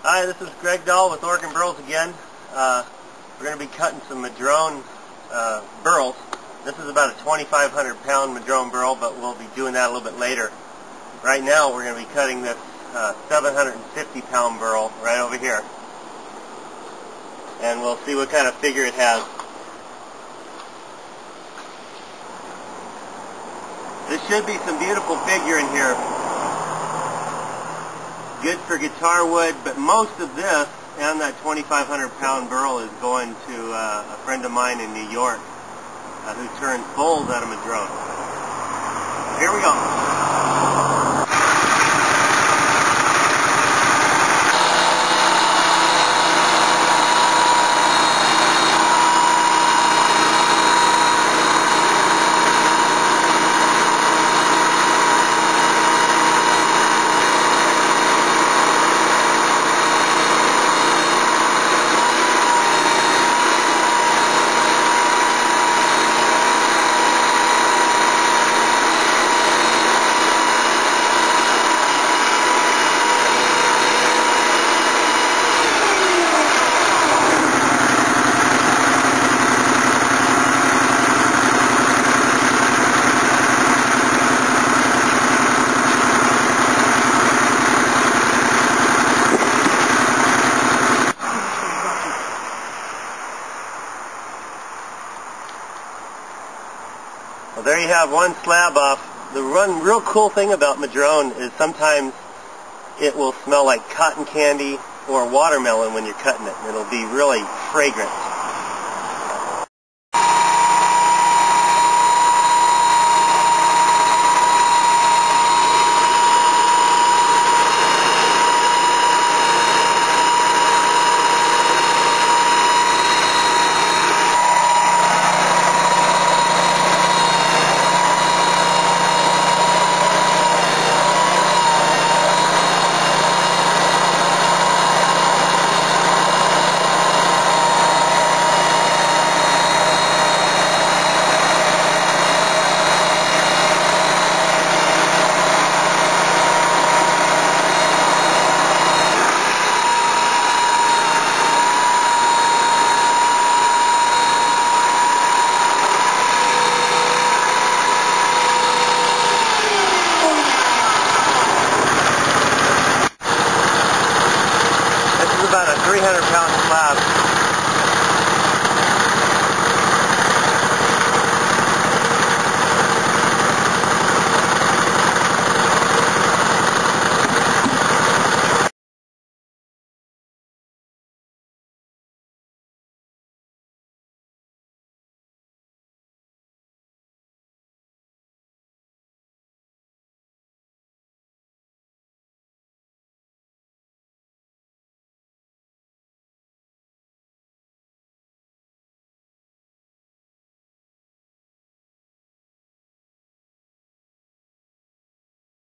Hi, this is Burls with Burls again. We're going to be cutting some Madrone Burls. This is about a 2,500 pound Madrone Burl, but we'll be doing that a little bit later. Right now we're going to be cutting this 750 pound Burl right over here. And we'll see what kind of figure it has. This should be some beautiful figure in here. Good for guitar wood, but most of this and that 2,500 pound Burl is going to a friend of mine in New York who turns bowls out of Madrone. Here we go. Well, there you have one slab off. The one real cool thing about Madrone is sometimes it will smell like cotton candy or watermelon when you're cutting it. It'll be really fragrant. About a 300 pound slab.